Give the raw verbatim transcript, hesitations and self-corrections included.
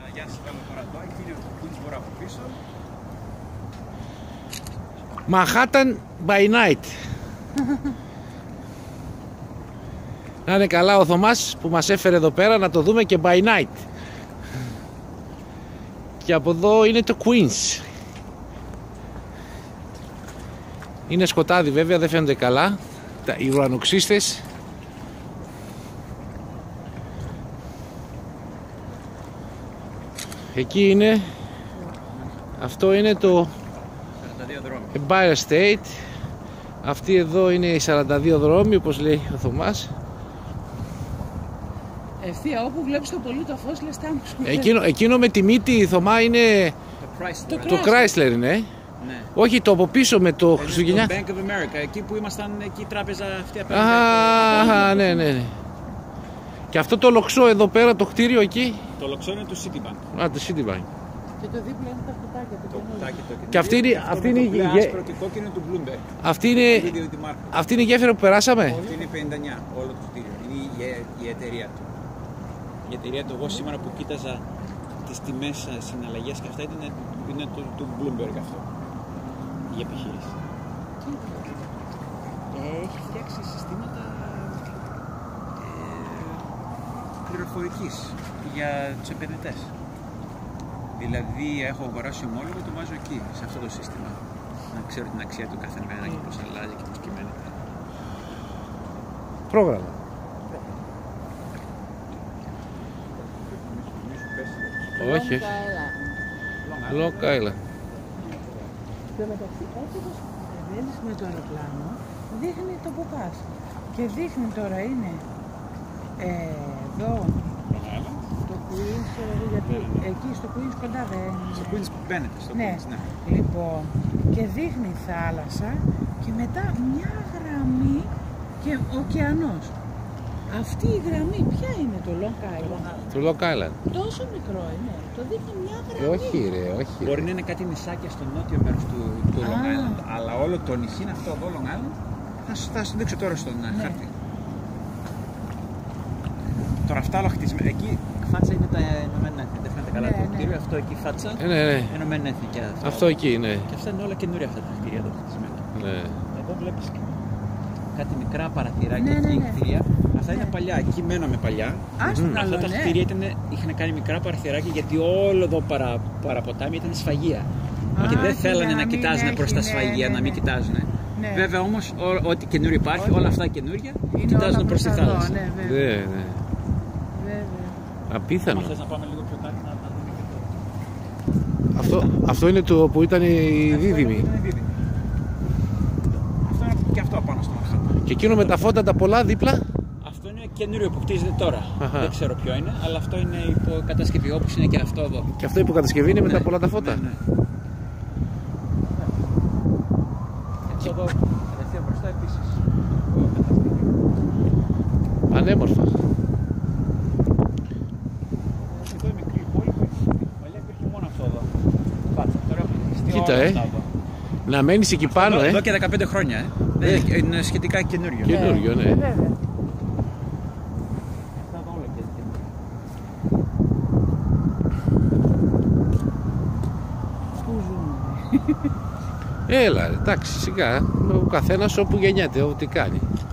Για να σας βγάλω τώρα εδώ, εκεί είναι το Queensboro από πίσω. Manhattan by night. Να είναι καλά ο Θωμάς που μας έφερε εδώ πέρα να το δούμε και by night. Και από εδώ είναι το Queens. Είναι σκοτάδι βέβαια, δεν φαίνονται καλά οι ουρανοξύστες. Εκεί είναι, αυτό είναι το Empire State. Αυτή εδώ είναι οι σαράντα δύο δρόμοι, όπως λέει ο Θωμάς. Ευθεία, όπου βλέπεις το πολύ το φως, λες τάμπους. Εκείνο, εκείνο με τη μύτη, Θωμά, είναι το Chrysler, το Chrysler είναι. Ναι. Όχι, το από πίσω με το Χριστουγεννιά. Το Bank of America, εκεί που ήμασταν, εκεί η τράπεζα αυτή απέναντι. Α, ναι, ναι, ναι. Και αυτό το λοξό εδώ πέρα, το κτίριο εκεί. Το λοξό είναι του Citibank. Α, το Citibank. Και το δίπλα είναι τα κουτάκια. Το κουτάκι το και αυτή είναι, αυτή είναι, το μπλε, άσπρο και κόκκινο του Bloomberg. Αυτή είναι, αυτή είναι η γέφυρα που περάσαμε. Αυτή είναι πενήντα εννιά, όλο το κτίριο. Είναι η, η εταιρεία του. Η εταιρεία του, εγώ σήμερα που κοίταζα τις τιμές συναλλαγές και αυτά, είναι, είναι του, του Bloomberg αυτό. Η επιχείρηση. Έχει φτιάξει συστήματα ε, πληροφορικής για τους επενδυτές. Δηλαδή έχω αγοράσει ομόλογο, το βάζω εκεί, σε αυτό το σύστημα. Να ξέρω την αξία του καθένα και πώς αλλάζει και πώς κυμαίνεται. Πρόγραμμα. Όχι. Long Island. Στο μεταξύ, έτσι όπως κατεβαίνεις με το αεροπλάνο, δείχνει το που πας. Και δείχνει τώρα είναι ε, εδώ το Queens, γιατί εκεί στο Queens κοντά δεν είναι. Στο Queens μπαίνετε, στο ναι. Queens, ναι. Λοιπόν, και δείχνει θάλασσα και μετά μια γραμμή και ωκεανός. Αυτή η γραμμή ποια είναι, το Long Island? Το Long Island. Τόσο μικρό είναι, το δείχνει μια γραμμή. Όχι ρε, όχι. Μπορεί να είναι κάτι νησάκια στο νότιο μέρος του, του Long Island, αλλά όλο το νησί είναι αυτό εδώ, Long Island. Θα, θα σου δείξω τώρα στον ναι. χάρτη. Τώρα αυτά όλα χτισμένα. Εκεί φάτσα είναι τα Ηνωμένα Έθνη. Δεν φαίνεται καλά ναι, το κτίριο. Ναι. Αυτό εκεί φάτσα. Ε, ναι, ναι. Ηνωμένα Έθνη και αυτό. Αυτό εκεί, ναι. Και αυτά είναι όλα καινούρια αυτά τα κτίρια εδώ χτισμένα. Ναι. Εδώ βλέπεις κάτι μικρά παραθυράκια ναι, ναι, ναι. και κτίρια. Αυτά ναι. είναι παλιά. Εκεί μέναμε παλιά. Άστα, mm. Αυτά τα ναι. κτίρια ήταν, είχαν κάνει μικρά παραθυράκια γιατί όλο εδώ παρα, παραποτάμι ήταν σφαγεία. Α, και δεν θέλανε να κοιτάζουν προς τα σφαγεία, ναι, ναι, να μην κοιτάζουν. Ναι. Βέβαια όμως, ό,τι καινούριο υπάρχει, όχι. όλα αυτά καινούργια, κοιτάζουν προς τη θάλασσα. Ναι, ναι, ναι. Απίθανο. Θες να πάμε λίγο πιο κάτω να δούμε και το... Αυτό, αυτό είναι το που ήταν η δίδυμη. Αυτό είναι και αυτό πάνω στο Manhattan. Και εκείνο με τα φώτα τα πολλά δίπλα. Αυτό είναι καινούριο που χτίζεται τώρα. Αχα. Δεν ξέρω ποιο είναι, αλλά αυτό είναι υποκατασκευή, όπως είναι και αυτό εδώ. Και αυτό η υποκατασκευή είναι ναι. με τα πολλά τα φώτα. Ναι, ναι. Έτσι εδώ, κατευθείαν μπροστά επίσης. Πανέμορφα. Εδώ η μικρή πόλη που παλιά υπήρχε μόνο αυτό εδώ. Πάτσα, τώρα έχουμε χτιστεί κοίτα, όλα ε. αυτά εδώ. Να μένεις εκεί πάνω, εδώ, ε. Εδώ και δεκαπέντε χρόνια, ε. ε. Είναι σχετικά καινούριο. Καινούριο, ναι. ναι. Πού ζούμε. Έλα, εντάξει, σιγά. Ο καθένας όπου γεννιέται, ό,τι κάνει.